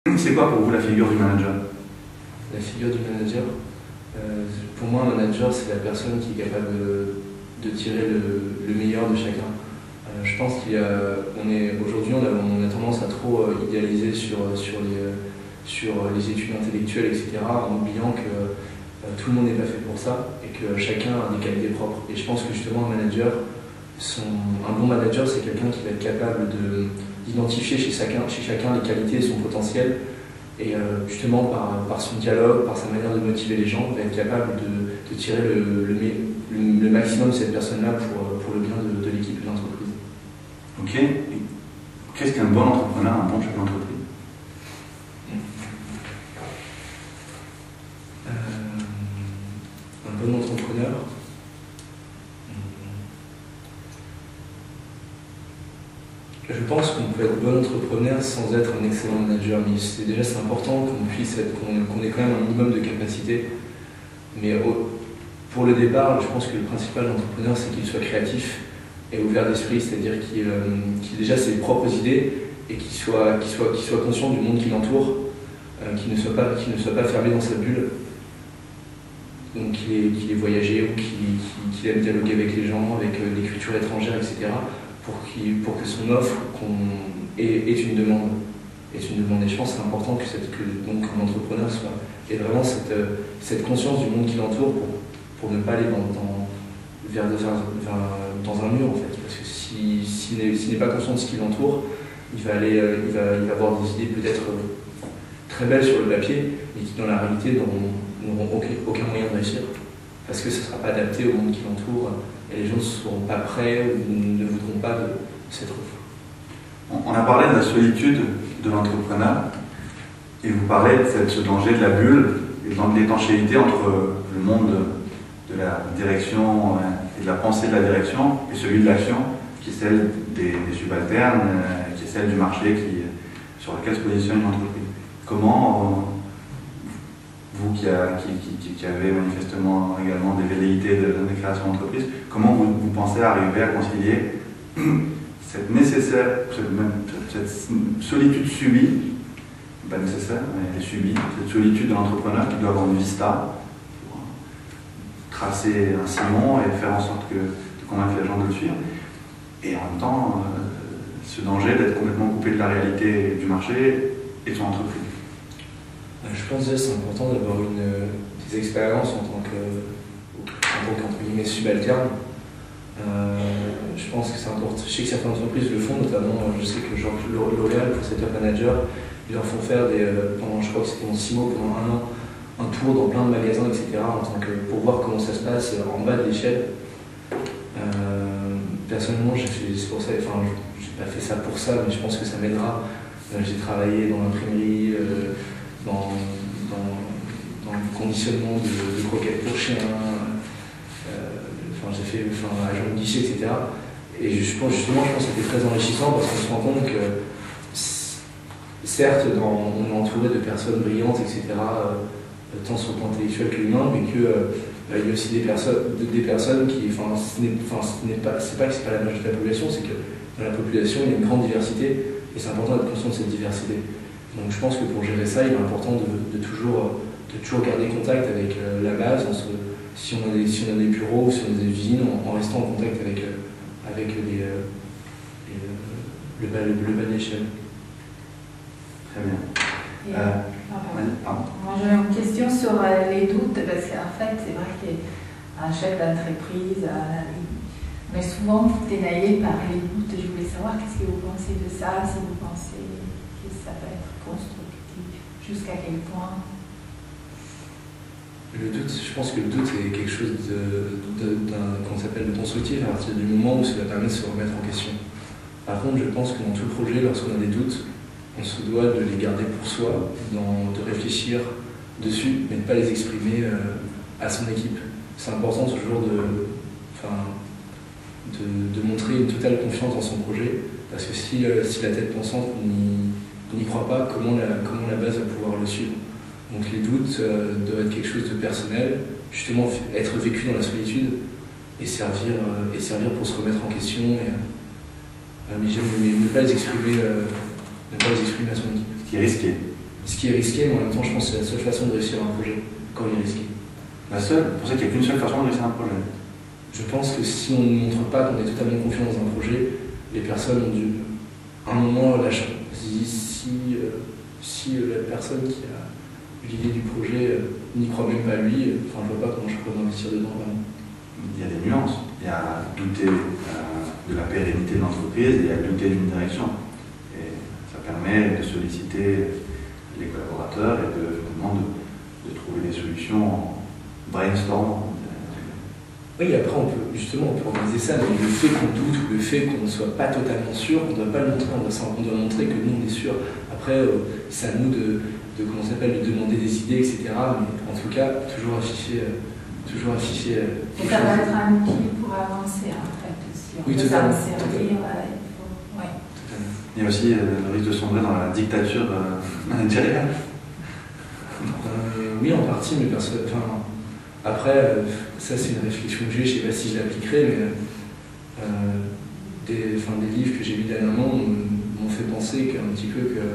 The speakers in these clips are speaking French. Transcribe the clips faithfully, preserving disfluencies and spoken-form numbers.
C'est quoi pour vous la figure du manager? La figure du manager, euh, pour moi, un manager, c'est la personne qui est capable de, de tirer le, le meilleur de chacun. Euh, je pense qu'il y a, on est aujourd'hui, on a, on a tendance à trop euh, idéaliser sur, sur, les, euh, sur les études intellectuelles, et cetera, en oubliant que euh, tout le monde n'est pas fait pour ça et que chacun a des qualités propres. Et je pense que justement, un manager, son, un bon manager, c'est quelqu'un qui va être capable d'identifier chez chacun, chez chacun les qualités et son potentiel. Et euh, justement, par, par son dialogue, par sa manière de motiver les gens, va être capable de, de tirer le, le, le, le maximum de cette personne-là pour, pour le bien de, de l'équipe et de l'entreprise. Ok. Qu'est-ce qu'un bon entrepreneur, un bon chef d'entreprise? euh, Un bon entrepreneur, je pense qu'on peut être bon entrepreneur sans être un excellent manager, mais c'est déjà c'est important qu'on puisse être, qu'on qu'on ait quand même un minimum de capacité. Mais au, pour le départ, je pense que le principal entrepreneur, c'est qu'il soit créatif et ouvert d'esprit, c'est-à-dire qu'il euh, qu'il ait déjà ses propres idées et qu'il soit, qu'il soit, qu'il soit conscient du monde qui l'entoure, euh, qu'il ne soit pas, qu'il ne soit pas fermé dans sa bulle. Donc qu'il ait, qu'il ait voyagé ou qu'il qu'il aime dialoguer avec les gens, avec euh, des cultures étrangères, et cetera. Pour, pour que son offre qu'on ait, ait une demande. Est une demande. Et je pense que c'est important que, cette, que donc, un entrepreneur soit, ait vraiment cette, cette conscience du monde qui l'entoure pour, pour ne pas aller dans, dans, vers, vers, vers, dans un mur en fait. Parce que s'il si, si s'il n'est pas conscient de ce qui l'entoure, il va aller, il va, il va avoir des idées peut-être très belles sur le papier, mais qui dans la réalité n'auront aucun, aucun moyen de réussir. Parce que ça ne sera pas adapté au monde qui l'entoure. Et les gens ne seront pas prêts ou ne voudront pas de cette offre. On a parlé de la solitude de l'entrepreneur et vous parlez de cette, ce danger de la bulle et de l'étanchéité entre le monde de la direction et de la pensée de la direction et celui de l'action qui est celle des, des subalternes, qui est celle du marché qui, sur laquelle se positionne une entreprise. Comment vous qui, a, qui, qui, qui avez manifestement également des velléités de, de création d'entreprise, comment vous, vous pensez arriver à concilier cette nécessaire, cette, même, cette solitude subie, pas nécessaire, mais subie, cette solitude de l'entrepreneur qui doit avoir une vista, pour tracer un sillon et faire en sorte que, de convaincre les gens de le suivre, et en même temps, euh, ce danger d'être complètement coupé de la réalité du marché et de son entreprise. Je pense que c'est important d'avoir des expériences en tant qu'entre guillemets subalterne. Euh, je pense que c'est important. Je sais que certaines entreprises le font, notamment je sais que genre L'Oréal, pour ses top managers, ils leur font faire des, pendant, je crois que c'était pendant six mois, pendant un an, un tour dans plein de magasins, et cetera. En tant que, pour voir comment ça se passe en bas de l'échelle. Euh, personnellement, j'ai fait, c'est pour ça, enfin, j'ai pas fait ça pour ça, mais je pense que ça m'aidera. Euh, j'ai travaillé dans l'imprimerie. Euh, Dans, dans, dans le conditionnement de, de croquettes pour chiens, euh, enfin, j'ai fait enfin, agent de guichet, et cetera. Et je pense, justement, je pense que c'était très enrichissant parce qu'on se rend compte que, certes, dans, on est entouré de personnes brillantes, et cetera, euh, tant sur le plan intellectuel que humain, mais qu'il euh, y a aussi des personnes, des personnes qui, enfin, ce n'est enfin, pas, c'est pas que c'est pas la majorité de la population, c'est que dans la population, il y a une grande diversité, et c'est important d'être conscient de cette diversité. Donc je pense que pour gérer ça, il est important de, de, toujours, de toujours garder contact avec euh, la base, en se, si, on a des, si on a des bureaux ou si on a des usines, en, en restant en contact avec, euh, avec les, euh, les, euh, le, bas, le, le bas de l'échelle. Très bien. Et, euh, pardon. Pardon. Moi j'avais une question sur euh, les doutes, parce qu'en fait c'est vrai qu'un chef d'entreprise, euh, on est souvent dénaillé par les doutes. Je voulais savoir qu'est-ce que vous pensez de ça, si vous pensez que ça peut être constructif, jusqu'à quel point? Le doute, je pense que le doute est quelque chose de, de, qu'on s'appelle de constructif à partir du moment où cela permet de se remettre en question. Par contre, je pense que dans tout projet, lorsqu'on a des doutes, on se doit de les garder pour soi, dans, de réfléchir dessus, mais de ne pas les exprimer euh, à son équipe. C'est important toujours de, enfin, de, de montrer une totale confiance dans son projet, parce que si, euh, si la tête pensante n'y croit pas, comment la, comment la base va pouvoir le suivre? Donc les doutes euh, doivent être quelque chose de personnel, justement être vécu dans la solitude et servir, euh, et servir pour se remettre en question, et, euh, mais, mais ne pas les exprimer, euh, ne pas les exprimer à son équipe. Ce qui est risqué. ce qui est risqué, mais en même temps, je pense que c'est la seule façon de réussir un projet quand il est risqué. La seule? Pour ça qu'il n'y a qu'une seule façon de réussir un projet. Je pense que si on ne montre pas qu'on est totalement confiant dans un projet, les personnes ont dû, à un moment, lâcher. Si, si, euh, si euh, la personne qui a l'idée du projet euh, n'y croit même pas lui, euh, enfin, je vois pas comment je peux investir dedans vraiment. Il y a des nuances. Il y a douter euh, de la pérennité de l'entreprise et il y a douter d'une direction. Et ça permet de solliciter les collaborateurs et de, vraiment de, de trouver des solutions en brainstorm. Oui, après, on peut, justement, on peut organiser ça, mais le fait qu'on doute ou le fait qu'on ne soit pas totalement sûr, on ne doit pas le montrer, on doit, on doit montrer que nous, on est sûr. Après, euh, c'est à nous de, de, comment ça s'appelle, de demander des idées, et cetera. Mais en tout cas, toujours afficher... Euh, toujours afficher euh, et ça va être un outil pour avancer, en fait, aussi. On oui, peut totalement. s'en servir, euh, il faut... ouais. Il y a aussi euh, le risque de sombrer dans la dictature euh, managériale. Euh, oui, en partie, mais parce que... Enfin, après, euh, ça c'est une réflexion que j'ai, je ne sais pas si je l'appliquerai, mais euh, des, enfin, des livres que j'ai lus dernièrement m'ont fait penser qu'un petit peu que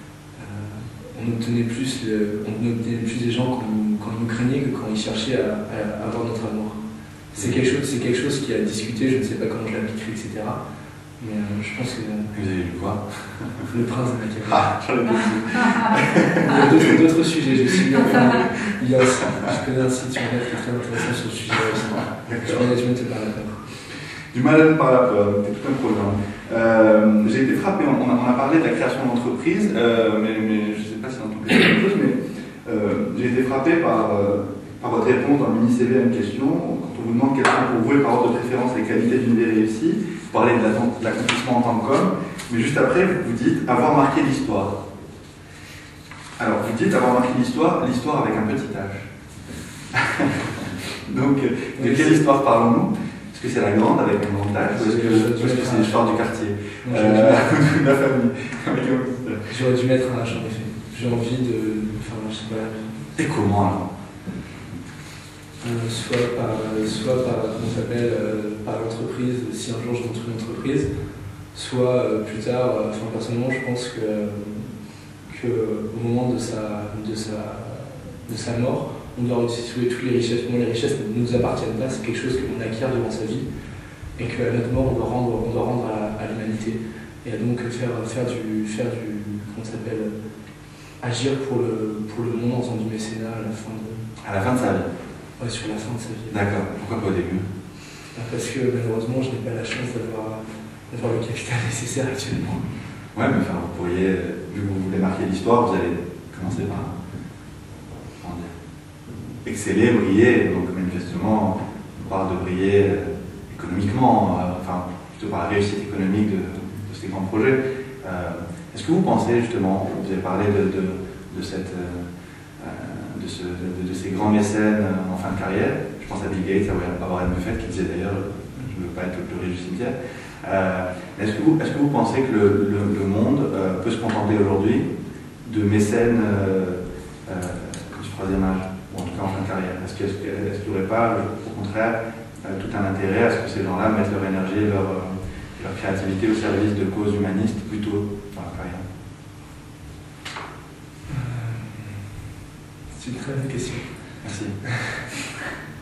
euh, on obtenait plus, le, on obtenait plus des gens quand, quand ils nous craignaient que quand ils cherchaient à, à, à avoir notre amour. C'est quelque chose, c'est quelque chose qui a discuté, je ne sais pas comment je l'appliquerai, et cetera. Mais euh, je pense que... Vous avez lu quoi? Le prince de Machiavel. Ah, j'en ai pas su. Il y a d'autres, d'autres sujets, je suis bien. Il y a aussi, je connais un site sur Internet qui est très intéressant sur le sujet aussi. Du management par la peur. Du management par la peur, c'est tout un programme. Euh, j'ai été frappé, on a, on a parlé de la création d'entreprise, euh, mais, mais je ne sais pas si on entend quelque chose, mais euh, j'ai été frappé par, euh, par votre réponse dans le mini-C V à une question. Quand on vous demande quelles sont pour vous et par ordre de préférence les qualités d'une vie réussie, vous parlez de l'accomplissement en tant qu'homme, mais juste après, vous dites avoir marqué l'histoire. Alors, vous dites avoir marqué l'histoire, l'histoire avec un petit h. Donc, de quelle histoire parlons-nous? Est-ce que c'est la grande avec un grand H ou est-ce que c'est -ce l'histoire du quartier, euh, de la famille? J'aurais dû mettre un H en effet. J'ai envie de. Enfin, je sais pas. Et comment alors? Euh, soit par, soit par, comment ça s'appelle, euh, par l'entreprise, si un jour je monte une entreprise, soit euh, plus tard, euh, enfin personnellement je pense que, que au moment de sa, de, sa, de sa mort, on doit restituer toutes les richesses. Moi, les richesses ne nous appartiennent pas, c'est quelque chose que l'on acquiert durant sa vie, et qu'à notre mort on doit rendre, on doit rendre à, à l'humanité. Et donc faire, faire du, faire du, comment ça s'appelle, agir pour le, pour le monde en faisant du mécénat à la fin de... À la fin de sa vie? Ouais, sur la fin de sa vie. D'accord. Pourquoi pas au début? Parce que malheureusement, je n'ai pas la chance d'avoir le capital nécessaire actuellement. Ouais, mais enfin, vous pourriez, vu que vous voulez marquer l'histoire, vous allez commencer par, comment dire, exceller, briller. Donc manifestement, on parle de briller économiquement, euh, enfin, plutôt par la réussite économique de, de ces grands projets. Euh, Est-ce que vous pensez justement, vous avez parlé de, de, de cette... Euh, De, ce, de, de ces grands mécènes en fin de carrière. Je pense à Bill Gates, à Warren Buffett qui disait d'ailleurs je ne veux pas être le plus riche du cimetière. Euh, est-ce que, est que vous pensez que le, le, le monde euh, peut se contenter aujourd'hui de mécènes euh, euh, du troisième âge, ou en tout cas en fin de carrière? Est-ce qu'il est est qu'il n'y aurait pas au contraire euh, tout un intérêt à ce que ces gens-là mettent leur énergie et leur, euh, leur créativité au service de causes humanistes plutôt dans la carrière? C'est une très bonne question. Merci.